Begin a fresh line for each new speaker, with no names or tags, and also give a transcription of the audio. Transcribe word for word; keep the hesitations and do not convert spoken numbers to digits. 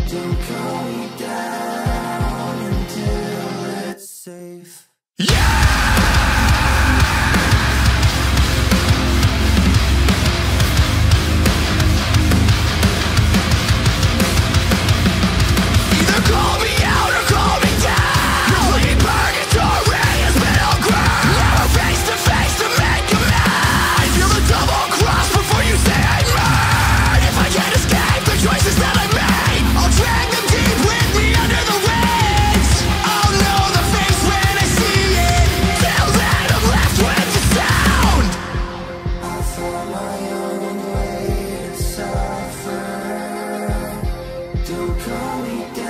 Don't call me down until it's safe.
Call me out or call me down. Your fleeting purgatory has been all ground. Never face to face to make a man. I feel the double cross before you say I'm mad. If I can't escape the choices that I made, I'll drag them deep with me under the waves. I'll know the face when I see it. Till then I'm left with the sound.
I fought my own way to suffer. Don't call me down.